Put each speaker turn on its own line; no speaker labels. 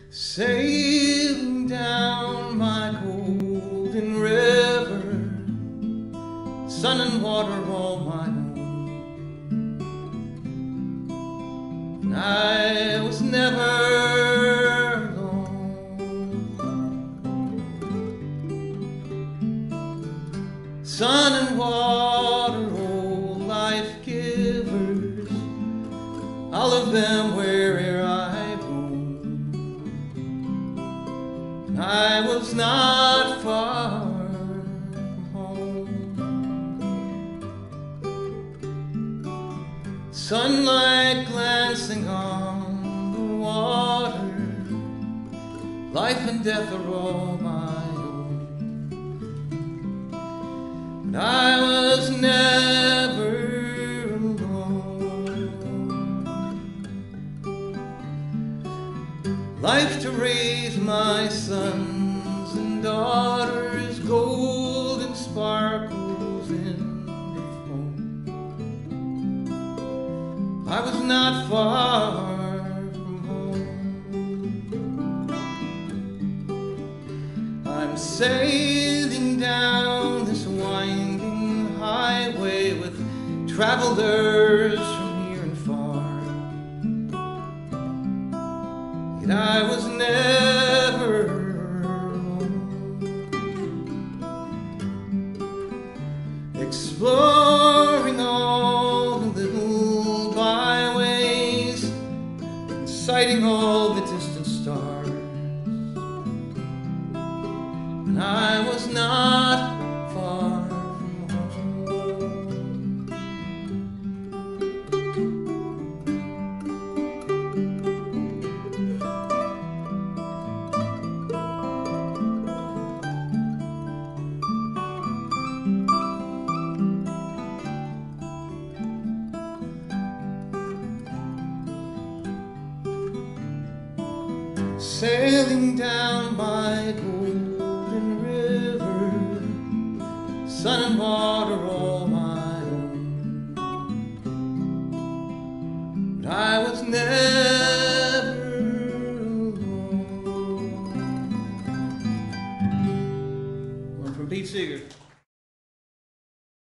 Sailing down my golden river, sun and water all my own. And I was never alone. Sun and water, oh life givers, all of them where'er I roam. I was not far from home. Sunlight glancing on the water, life and death are all my own. And I was never alone. Life to raise my sons and daughters, golden sparkles in the foam. I was not far from home. I'm sailing down this winding highway with travelers from near and far. Yet I was never alone. Exploring all the little byways, sighting all the distant stars. And I was not far from home. Sailing down my golden river, sun and water all my own. And I was never alone. One from Pete Seeger.